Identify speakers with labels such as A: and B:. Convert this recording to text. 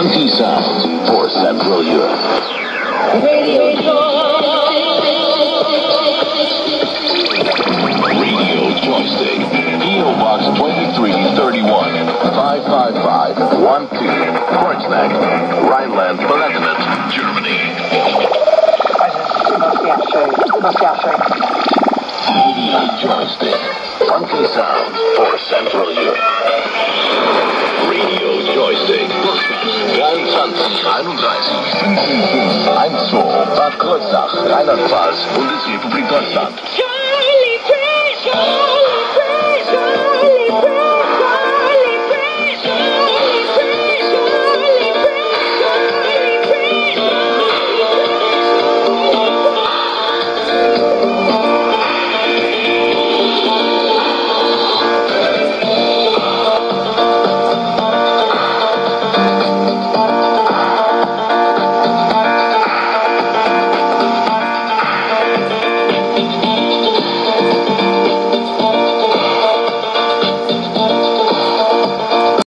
A: Funky sounds for Central Europe. Radio joystick. PO Box 2331 55512 Kreuzberg, Rhineland-Palatinate, Germany. Radio joystick. Funky sounds for Central Europe. Radio joystick. 2331 12 Bad Kreuznach, Rheinland-Pfalz, Bundesrepublik Deutschland.